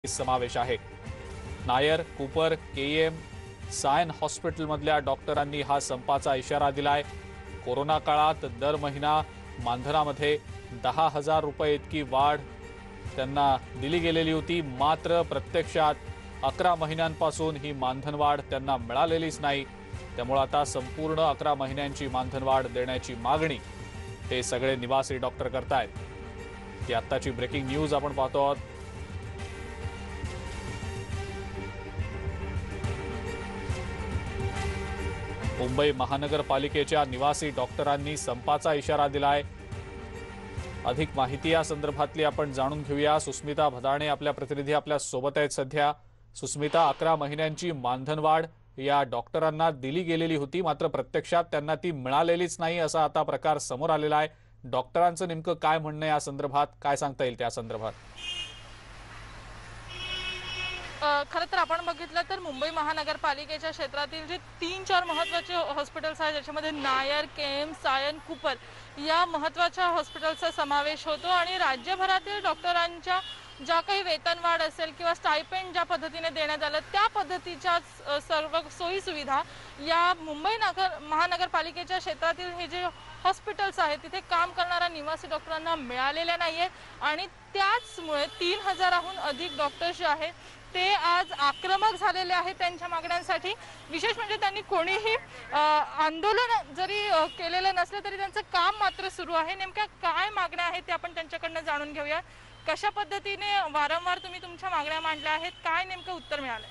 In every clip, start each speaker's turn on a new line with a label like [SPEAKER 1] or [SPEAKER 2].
[SPEAKER 1] समावेश आहे। Nair, Cooper, KEM, Sion हॉस्पिटलमधल्या डॉक्टरांनी हा संपाचा इशारा दिलाय। कोरोना काळात दर महिना मानधनामध्ये 10,000 रुपये इतकी वाढ त्यांना दिली गेलेली होती, मात्र प्रत्यक्षात 11 महिन्यांपासून ही मानधनवाढ त्यांना मिळालेलीच नाही। त्यामुळे आता संपूर्ण 11 महिन्यांची मानधनवाढ देण्याची मागणी हे सगळे निवासी डॉक्टर करतायत। ही आत्ताची ब्रेकिंग न्यूज आपण पाहतो आहोत। मुंबई महानगरपालिकेच्या निवासी डॉक्टरांनी संपाचा इशारा दिलाय। अधिक माहिती या संदर्भातली आपण जाणून घेऊया। सुस्मिता भदाणे आपल्या प्रतिनिधी आपल्या सोबत आहेत सध्या। सुस्मिता, 11 महिन्यांची मानधनवाढ या डॉक्टरांना दिली गेलेली होती, मात्र प्रत्यक्षात त्यांना ती मिळालेलीच नाही असा आता प्रकार समोर आलेला आहे। डॉक्टरांचं नेमकं काय म्हणणं या संदर्भात, काय सांगता येईल त्या संदर्भात?
[SPEAKER 2] खरं तर आपण बघितलं तर मुंबई महानगरपालिकेच्या क्षेत्रातील जे 3-4 महत्त्वाचे हॉस्पिटल्स आहेत, ज्याच्यामध्ये नायर, केएम, सायन, कूपर या महत्त्वाच्या हॉस्पिटल्सचा समावेश होतो आणि राज्यभरातील डॉक्टरांच्या ज्या काही वेतनवाढ असेल किंवा स्टायपेंड ज्या पद्धतीने देण्यात आलं त्या पद्धतीच्या सर्व सोयीसुविधा या मुंबई महानगरपालिकेच्या क्षेत्रातील हे जे हॉस्पिटल्स आहेत तिथे काम करणाऱ्या निवासी डॉक्टरांना मिळालेल्या नाही आहेत आणि त्याचमुळे 3,000हून अधिक डॉक्टर्स जे आहेत ते आज आक्रमक झालेले आहेत त्यांच्या मागण्यांसाठी। विशेष म्हणजे त्यांनी कोणीही आंदोलन जरी केलेलं नसलं तरी त्यांचं काम मात्र सुरू आहे। नेमक्या काय मागण्या आहेत ते आपण त्यांच्याकडनं जाणून घेऊया। कशा पद्धतीने वारंवार तुम्ही तुमच्या मागण्या मांडल्या आहेत, काय नेमकं उत्तर मिळालंय?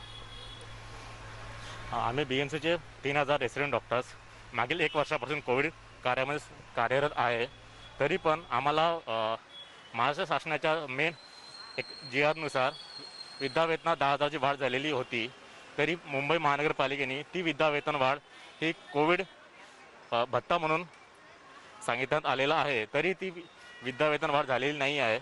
[SPEAKER 3] आम्ही बीएमसीचे 3,000 रेसिडेंट डॉक्टर्स मागील 1 वर्षापासून कोविड कार्यामध्ये कार्यरत आहे। तरी पण आम्हाला महाराष्ट्र शासनाच्या मेन एक GR नुसार विद्यावेतनात 10,000ची वाढ झालेली होती। तरी मुंबई महानगरपालिकेने ती विद्यावेतन वाढ ही कोविड भत्ता म्हणून सांगितण्यात आलेला आहे, तरी ती विद्यावेतन वाढ झालेली नाही आहे।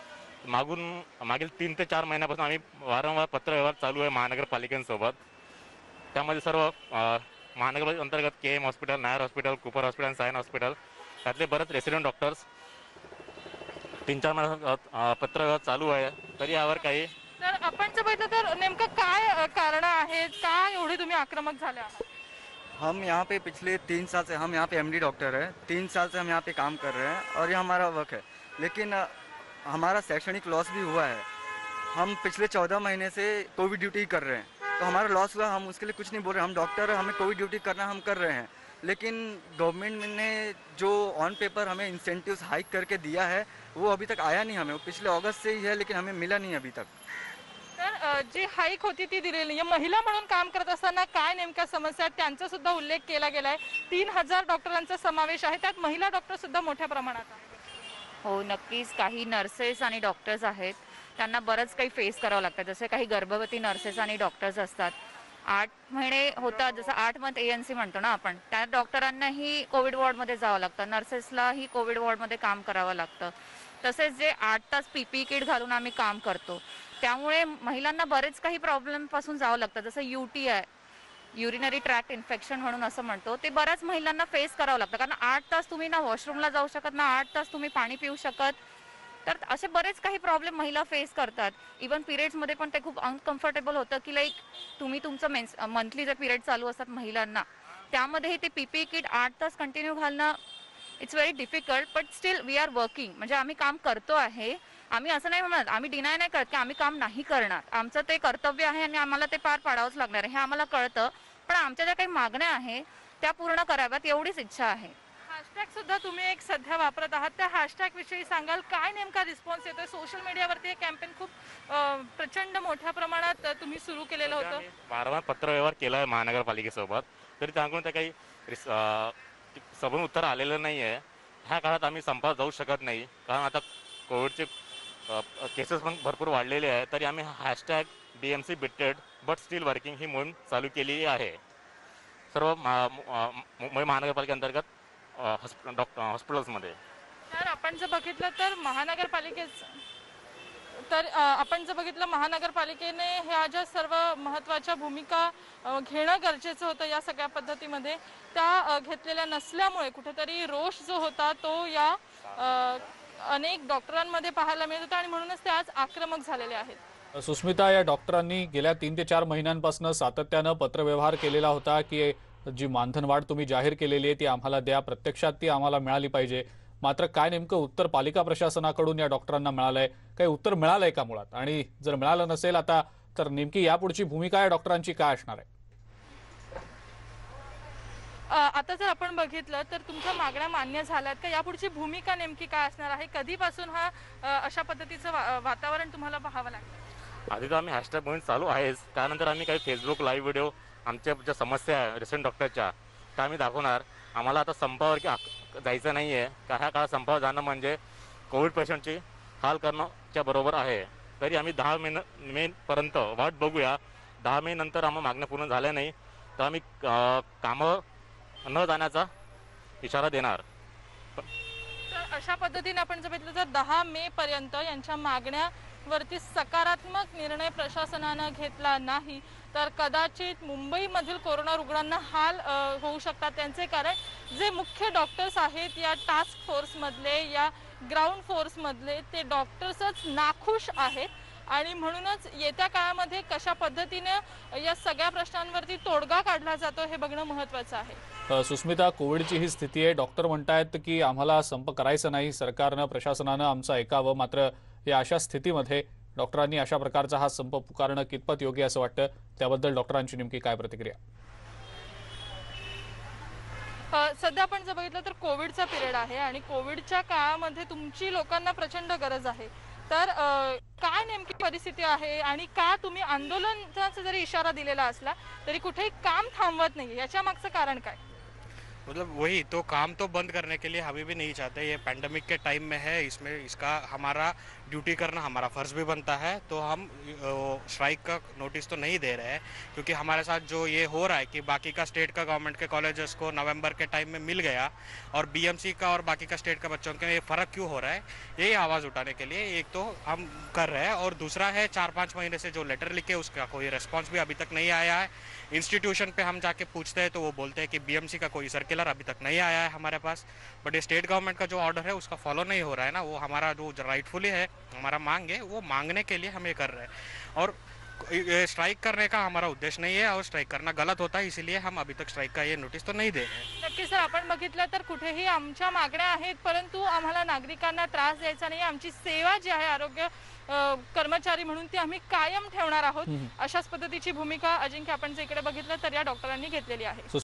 [SPEAKER 3] मागील 3 ते 4 महिन्यापासून आम्ही वारंवार पत्रव्यवहार चालू आहे महानगरपालिकेसोबत। त्यामध्ये सर्व महानगरपालिका अंतर्गत KM hospital, Nair hospital, Cooper hospital, Sion hospital त्यातले बरेच रेसिडेंट डॉक्टर्स 3-4 महिन्यात पत्रव्यवहार चालू आहे, तरी यावर काही।
[SPEAKER 2] तर आपण जर बघितलं तर नेमकं काय कारण आहेत, काय एवढे तुम्ही आक्रमक झाले आहात?
[SPEAKER 4] हम यहाँ पे पिछले 3 साल से हम यहाँ पे MD डॉक्टर है, 3 साल से हम यहाँ पे काम कर रहे हैं और ये हमारा वर्क है। लेकिन हमारा शैक्षणिक लॉस भी हुआ है। हम पिछले 14 महीने से कोविड ड्यूटी कर रहे हैं, तो हमारा लॉस हुआ, हम उसके लिए कुछ नहीं बोल रहे। हम डॉक्टर, हमें कोविड ड्यूटी करना हम कर रहे हैं, लेकिन गवर्नमेंट ने जो ऑन पेपर हमें इंसेंटिव्स हाइक करके दिया है वो अभी तक आया नहीं हमें। वो पिछले अगस्त से ही है, लेकिन हमें मिला नहीं अभी तक।
[SPEAKER 2] तर जी हाईक होती ती दिलेली नाही। महिला म्हणून काम करत असताना काय नेमक्या समस्या आहेत त्यांचा सुद्धा उल्लेख केला गेलाय। 3,000 डॉक्टरांचा समावेश आहे, त्यात महिला डॉक्टर सुद्धा मोठ्या प्रमाणात आहेत।
[SPEAKER 5] हो, नक्कीच काही नर्सेस आणि डॉक्टर्स आहेत, त्यांना बरंच काही फेस करावं लागतं। जसे काही गर्भवती नर्सेस आणि डॉक्टर्स असतात, 8 महिने होतात, जसं 8 मंथ ANC म्हणतो ना आपण, त्या डॉक्टरांनाही कोविड वॉर्डमध्ये जावं लागतं, नर्सेसलाही कोविड वॉर्डमध्ये काम करावं लागतं। तसेच जे 8 तास PPE किट घालून आम्ही काम करतो, त्यामुळे महिलांना बरेच काही प्रॉब्लेमपासून जावं लागतं। जसं UTI, युरिनरी ट्रॅक्ट इन्फेक्शन म्हणून असं म्हणतो, ते बऱ्याच महिलांना फेस करावं लागतं, कारण 8 तास तुम्ही ना वॉशरूमला जाऊ शकत ना 8 तास तुम्ही पाणी पिऊ शकत। तर असे बरेच काही प्रॉब्लेम महिला फेस करतात। इवन पिरियड्समध्ये पण ते खूप अनकम्फर्टेबल होतं की लाईक तुम्ही तुमचं मंथली जे पिरियड चालू असतात महिलांना, त्यामध्ये ते PPE किट 8 तास कंटिन्यू घालणं it's very difficult, but still we are working. म्हणजे आम्ही काम करतो आहे, आम्ही असं नाही म्हणत, आम्ही डिनाय नाही करत की आम्ही काम नाही करणार। आमचं ते कर्तव्य आहे आणि आम्हाला ते पार पाडावंच लागणार आहे, हे आम्हाला कळतं। पण आमच्या ज्या काही मागण्या आहेत त्या पूर्ण कराव्यात एवढीच इच्छा आहे।
[SPEAKER 2] हॅशटॅग सुद्धा तुम्ही एक सध्या वापरत आहात, त्या हॅशटॅग विषयी सांगाल? काय नेमका रिस्पॉन्स येतोय? सोशल मीडियावरती हे कॅम्पेन खूप प्रचंड मोठ्या प्रमाणात तुम्ही सुरू केलेलं होतं।
[SPEAKER 3] वारंवार पत्रव्यवहार केला आहे महानगरपालिकेसोबत, तरी त्याकडून त्या काही सबूत उत्तर आलेलं नाही आहे। ह्या काळात आम्ही संपात जाऊ शकत नाही, कारण आता कोविडचे केसेस पण भरपूर वाढलेले आहे। तरी आम्ही hashtag BMC beaten but still working ही मोहीम चालू केलेली आहे सर्व मुंबई महानगरपालिके अंतर्गत हॉस्पिटल्समध्ये।
[SPEAKER 2] तर आपण जर बघितलं तर महानगरपालिकेने ह्या ज्या सर्व महत्त्वाच्या भूमिका घेणं गरजेचं होतं या सगळ्या पद्धतीमध्ये, त्या घेतलेल्या नसल्यामुळे कुठेतरी रोष जो होता तो या अनेक डॉक्टरांमध्ये पाहायला मिळत होता आणि म्हणूनच ते आज आक्रमक झालेले आहेत।
[SPEAKER 1] सुस्मिता, या डॉक्टरांनी गेल्या 3 ते 4 महिन्यांपासून सातत्यानं पत्रव्यवहार केलेला होता की जी मानधनवाढ तुम्ही जाहीर केलेली आहे ती आम्हाला द्या, प्रत्यक्षात ती आम्हाला मिळाली पाहिजे. मात्र काय नेमकं उत्तर पालिका प्रशासनाकडून या डॉक्टरांना मिळालंय? काही उत्तर मिळालंय का मुळात? आणि जर मिळालं नसेल आता, तर नेमकी यापुढची भूमिका या डॉक्टरांची काय असणार आहे?
[SPEAKER 2] आता जर आपण बघितलं तर तुमच्या मागण्या मान्य झाल्यात का? यापुढची भूमिका नेमकी काय असणार आहे? कधीपासून हा अशा पद्धतीचं वातावरण तुम्हाला पाहावं लागतं?
[SPEAKER 3] आधी तर आम्ही हॅशटॅग मोहीम चालू आहेच, त्यानंतर आम्ही काही फेसबुक लाईव्ह व्हिडिओ आमच्या ज्या समस्या आहे रेसिडेंट डॉक्टरच्या त्या आम्ही दाखवणार. आम्हाला आता संपावर जायचं नाही आहे, का ह्या काळात संपावर जाणं म्हणजे कोविड पेशंटची हाल करण्याच्या बरोबर आहे. तरी आम्ही 10 मेपर्यंत वाट बघूया. 10 मे नंतर आम्हाला मागण्या पूर्ण झाल्या नाही तर आम्ही कामं न जाण्याचा इशारा देणार.
[SPEAKER 2] तर अशा पद्धतीने आपण जर बघितलं तर 10 मे पर्यंत यांच्या मागण्यावरती सकारात्मक निर्णय प्रशासनानं घेतला नाही तर कदाचित मुंबईमधील कोरोना रुग्णांना हाल होऊ शकतात. त्यांचे कारण जे मुख्य डॉक्टर्स आहेत या टास्क फोर्समधले, या ग्राउंड फोर्समधले, ते डॉक्टर्सच नाखुश आहेत आणि म्हणूनच येत्या काळामध्ये कशा पद्धतीने या सगळ्या प्रश्नांवरती तोडगा काढला जातो हे बघणं महत्त्वाचं आहे.
[SPEAKER 1] सुस्मिता, कोविडची ही स्थिती आहे. डॉक्टर म्हणतायत की आम्हाला संप करायचं नाही, सरकारनं प्रशासनानं आमचं ऐकावं. मात्र या अशा स्थितीमध्ये डॉक्टरांनी अशा प्रकारचा हा संप पुकारणं कितपत योग्य असं वाटतं? त्याबद्दल डॉक्टरांची नेमकी काय प्रतिक्रिया?
[SPEAKER 2] सध्या आपण जर बघितलं तर कोविडचा पिरियड आहे आणि कोविडच्या काळामध्ये तुमची लोकांना प्रचंड गरज आहे. तर काय नेमकी परिस्थिती आहे आणि का तुम्ही आंदोलनाचा जरी इशारा दिलेला असला तरी कुठेही काम थांबवत नाही, याच्या मागचं कारण काय?
[SPEAKER 6] मतलब वही तो काम तो बंद करने के लिए हमें भी नहीं चाहते. ये पैंडमिक के टाइम में है, इसमें इसका हमारा ड्यूटी करना हमारा फ़र्ज़ भी बनता है. तो हम स्ट्राइक का नोटिस तो नहीं दे रहे हैं क्योंकि हमारे साथ जो ये हो रहा है कि बाकी का स्टेट का गवर्नमेंट के कॉलेजेस को नवंबर के टाइम में मिल गया और बीएमसी का और बाकी का स्टेट का बच्चों के ये फ़र्क क्यों हो रहा है, यही आवाज़ उठाने के लिए एक तो हम कर रहे हैं. और दूसरा है 4-5 महीने से जो लेटर लिखे उसका कोई रिस्पॉन्स भी अभी तक नहीं आया है. इंस्टीट्यूशन पे हम जाके पूछते हैं तो वो बोलते हैं कि बीएमसी का कोई सर्कुलर अभी तक नहीं आया है हमारे पास. बट ये स्टेट गवर्नमेंट का जो ऑर्डर है उसका फॉलो नहीं हो रहा है ना. वो हमारा जो राइटफुली है, हमारा मांग है, वो मांगने के लिए हम ये कर रहे हैं. और स्ट्राइक करने का हमारा उद्देश्य नहीं है और स्ट्राइक करना गलत होता है, इसीलिए हम अभी तक स्ट्राइक का ये नोटिस तो नहीं दे रहे हैं.
[SPEAKER 2] नक्की सर, आपण बघितलं तर कुठेही आमच्या मागण्या आहेत परंतु आम्हाला नागरिकांना त्रास द्यायचा नाही. आमची सेवा जी आहे आरोग्य कर्मचारी म्हणून ती आम्ही कायम ठेवणार आहोत. अशाच पद्धतीची भूमिका अजिंक्य आपण जर इकडे बघितलं तर या डॉक्टरांनी घेतलेली आहे.